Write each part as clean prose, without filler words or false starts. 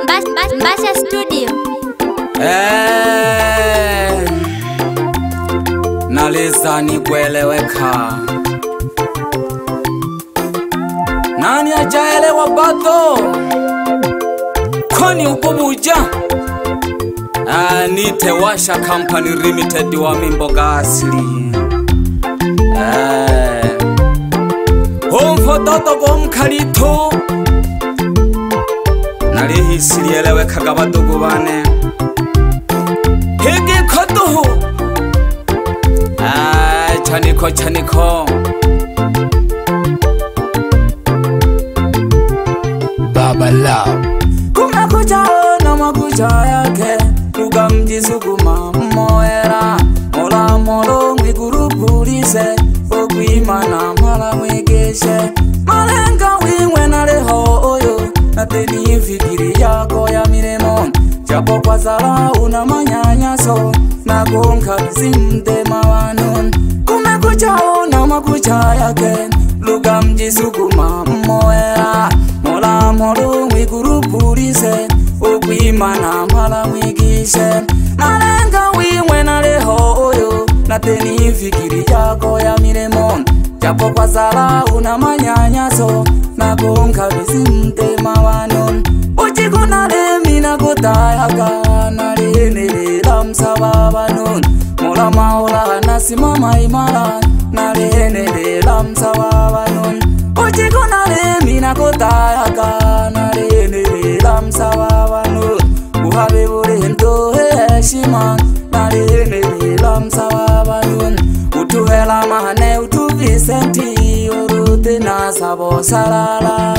Mbasha Studio. Naliza ni kueleweka. Nani ajaelewa bado? Kwani uko buja? Nite Washa Company Limited wa mimboga asili. Homfototo gomkarito. Nalihisi eleweka gabadugu bane. Higi koduhu. Chaniko Baba Love. Kumekucha na makucha yake Luga mjisukuma moera Mola moro mwigurupurize Okwimana mala mwegeshe Malenga wingwe na leho oyo Nateni fikiri yako ya miremo Chapo kwa zala una manyanyaso Nagonka bizimde mawanu Kumekucha na makucha yake Luga mjisukuma moera Mola moro mwigurupurize Okwimana mala mwigishe Malenga wimwe na leho oyo Nateni fikiri yako ya miremo Japo kwa zala una manyanyaso Nagonka bizimde mawanu Uchikuna lemi na kutayaka Nalenelela msababa nun Mola maola nasimama imara Nalenelela msababa nun Uchikuna lemi na kutayaka Nalenelela msababa nun Uhabe burento heshima Nalenelela msababa nun Utuhela mahane utuvisenti Urute na sabo salala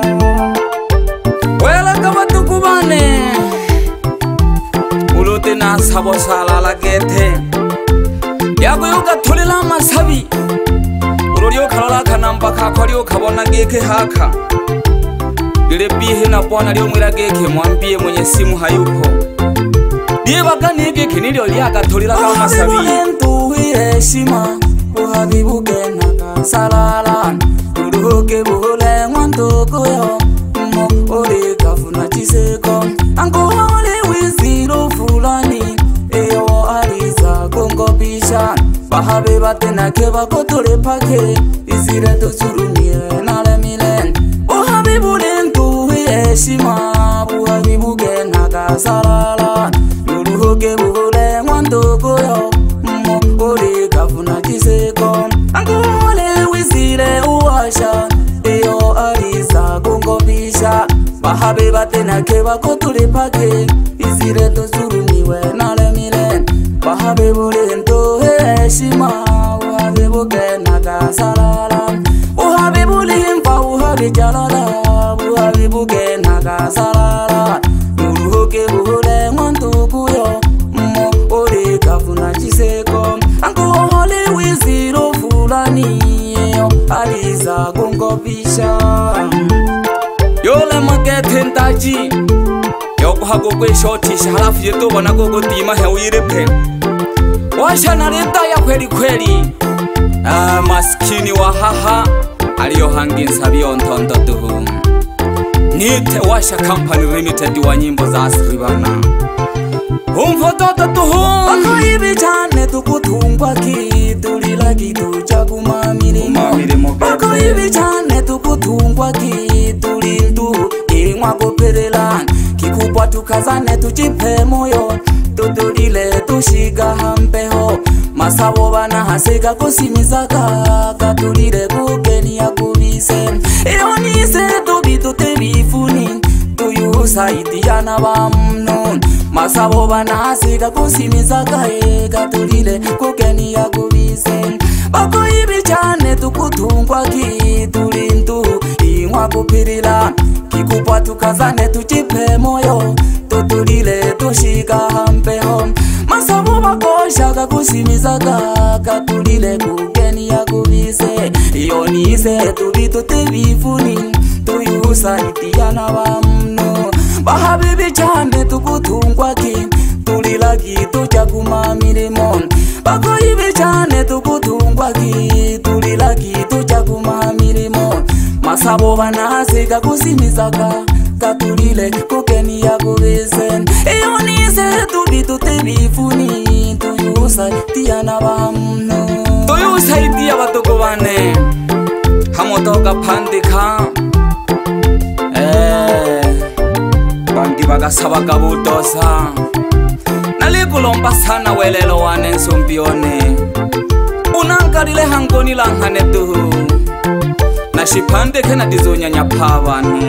Wela kama tukubane Urute na sabo salala gete Yago yuka tulila masabi Ururio kalala kanamba kakwario kabona geke haka Gile bihe na bwana liyo mwila geke mwambie mwenye simu hayupo Dibaga nigeke nilio liaka tulila kama masabi Uhabibu heshima Uhabibu genaka salala Uruke buhule mwantuku yo Ore kafuna chiseko Anko hole wiziro fulani Eyo aliza gongo bisha Bahabe batena keba kotole pake Isire tosurumie nale milen Uhabibu lentu heshima Uhabibu genaka salala Uruke buhule mwantuku yo Ore kafuna chiseko Anko hole wizire uwasha Eyo aliza gongo bisha Bahabe batena keba kotole pake Isire tosurumie nale milen Bahabe bulento heshima Uhabibu genaka salala Uhabibu limfa uhabi jalala Uhabibu genaka salala Nuruhoke buhule mwantuku yo Ore kafuna chiseko Anko hole wiziro fulani Yo aliza gongo bisha Yole makete ntaji Yoko hago kwe shotisha halafu yeto wana gogo tima hewiripe Washa nareta ya kweli kweli Maskini wa haha Aliyo hangi nsabi ontondo duhu Nite Washa Company Limited wa nyimbo za asili bana Umfototo duhu Wako hivi chane tukutungwa kitulila kitu cha kumamirimo Wako hivi chane tukutungwa kitulindu Ingwa kuperela Kikupwa tukazane tuchipe moyo Tutulile tushiga hampeho Masabo bana hasega kusimizaka Katulile kukeni ya kubise Ionise tubitu tebifuni Tuyusaidiana bamnu Masabo bana hasega kusimizaka Katulile kukeni ya kubise Bako hivi chane tukutungwa kitulindu Ingwa kupirila Kikupwa tukazane tuchipe moyo Tutulile tushika hampeho Masabo bakoshaga kusimizaka Katulile kugeni ya kubise Ionise tubitu tebifuni Tuyusaidiana bamnu Bahabibi chande tukutungwa tulila kitu cha kumamirimo Bako hivi chane tukutungwa tulila kitu cha kumamirimo Masabo bana hasega kusimizaka katulile kukeni ya kuwisen iyonize tuditutibifuni tuyusaidia bamno tuyusaidia batuko bane hamotoka pandika bangi bagasaba kabutosa nalikulomba sana welelo wane nsombione unankarile hangoni langhane tuhu nashipandike na dizonyanyapha abantu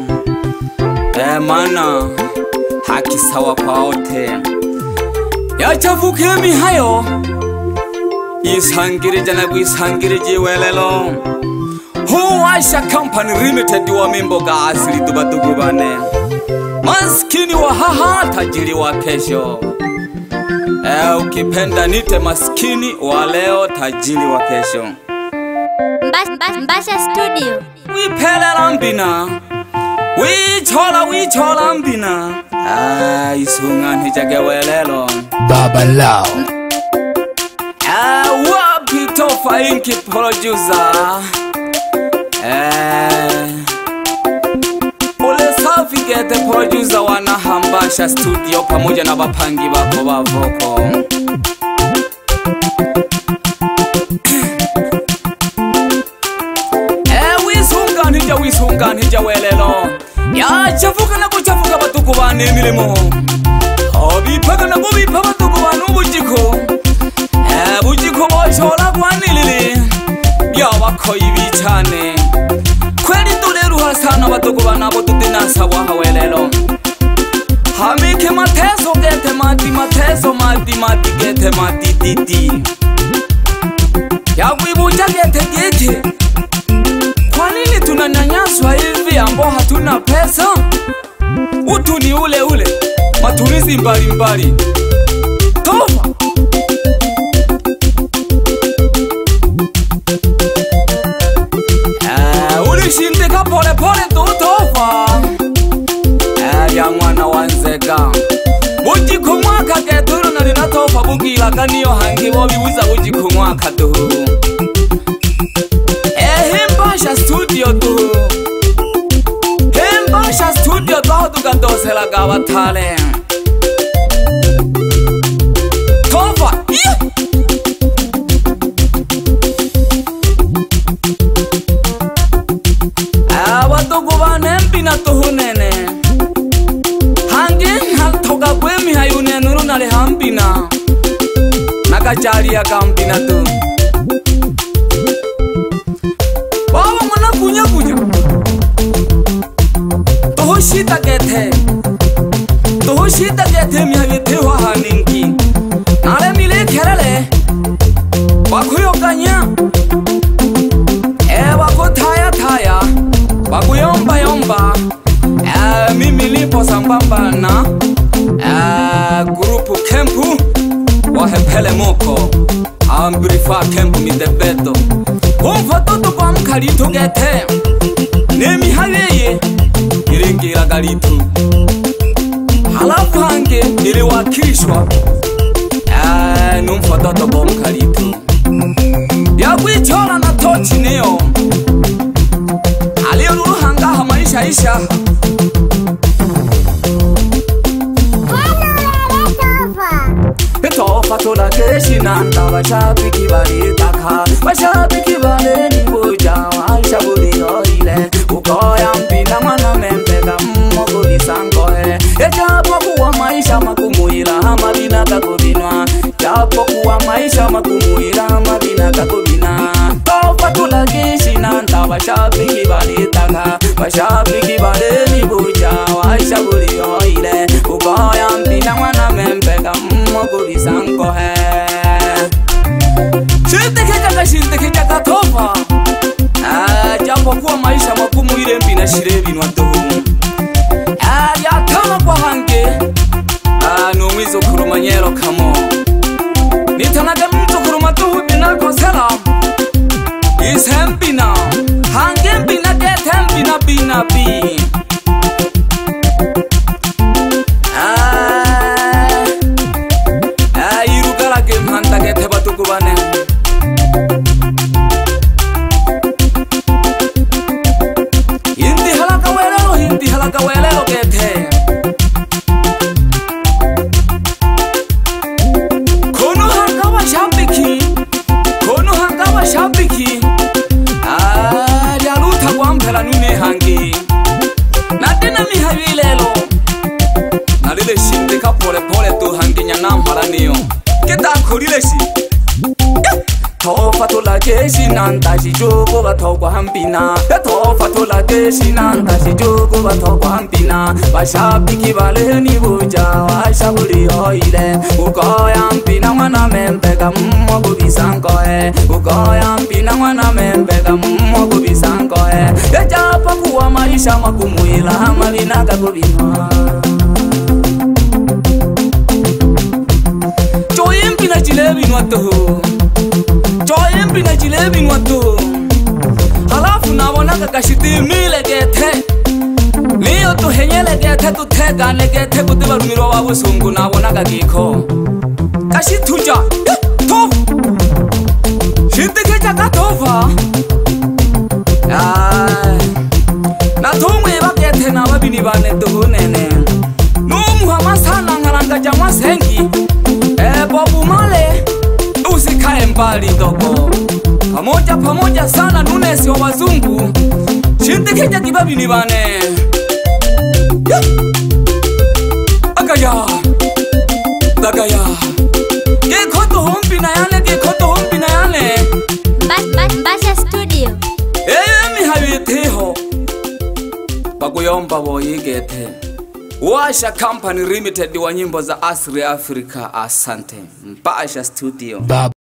mana haki sawa kwa wote yachavuke mihayo isangirije na kwisangirije welelo Huasha Company Limited wa Mimbo Gas litubadugubane maskini wa haha tajiri wa kesho ukipenda nite maskini wa leo tajiri wa kesho Mbasha Studio wipele lambina wichola mbina isungani jage welelo Baba Lao wapi Tofa Inki producer Ole safi gete producer wana Hambasha Studio pamoja na bapangi bako bavoko wisunganija welelo yachafuka na kuchafuka batuku bane milimo obipaka na kubipa batuku bane ubujiko bujiko boshora kwanilili yabakoyi bicane kweli tuleruha sana batuku bana abo tutinasa waha welelo hamike mateso gete mati gete mati titi yakwibuja gete gete kwa nini tunanyanyaswa hivi ambao hatuna pesa? Utu ni ule ule, matumizi mbalimbali. Tofa ulishindika pole pole tu Tofa ya mwana wanzega bujiko mwaka geturu na lina Tofa bugila kaniyo hangi bobibuza bujiko mwaka tu Mbasha Studio tu Mbasha Studio tu tukadosela gabatale Tofa abatuku banempina tuhunene hangi natoka kwemi hayunene urunale hambina nakachari ya kampina tu kunya tohoshita gete mihagete wa haninki nale mile kerele wakuyokanya wako taya wakuyomba mimi lipo sambamba na grupu kempu wahepele moko ambirifa kempu midebeto umfatoto kwa mkalito gete nemi haleye iringira galitu halafu hange iliwakishwa numfatoto kwa mkalito yakwichola na tochi neo aliyo nuruhangaha maisha isha Tofa tola keshi nanda bashabiki balitaka bashabiki bale nibuja waisha buli oile ukoya mpina mwana membega mmoguli sangoe japo kuwa maisha makumuira amabina kakubinwa japo kuwa maisha makumuira amabina kakubina Tofa tola keshi nanda bashabiki balitaka bashabiki bale nibuja waisha buli oile ukoya mpina mwana membega mmoguli sangoe Shinte kaka Tofa japo kuwa maisha makumu ile mpina shirebi nwatuhu ya kama kwa hange numwizo kurumanyero kamo nitanaga mwizo kurumatuhu binako sela isempina hange mpina gete mpina binabi irugarage mhanta gete batukubane Hindi halaka welelo korileshi Tofa tola keshi nanta shijugo batokwa hampina Tofa tola keshi nanta shijugo batokwa hampina Bashabiki baleni buja washabuli oile Ukoya mpina mwana membeka mmogu bisankoe Ukoya mpina mwana membeka mmogu bisankoe Ejapa kuwa maisha makumuila malinaga kubima Choye mpina jilebi nwatuhu Choye mpina jilebi nwatuhu Halafu nabonaga kashitimile gete Liyo tuhenyele gete tutegane gete kutiba rumiro wabu sungu nabonaga giko Kashituja Tofu Shintikeja katofa Natumwe bagete na babini bane tuhunene Numuhama sana ngaranga jamwa sengi Bobu male Usikae mbali dogo Pamoja sana nunesi wa wazungu Shintikeja kibabini bane Agaya Dagaya Gekoto humpi na yane Gekoto humpi na yane Mbasha Studio. Mi habiteho Baguyomba boyigete Washa Company Limited wa nyimbo za Asri Africa. Asante. Mbasha Studio.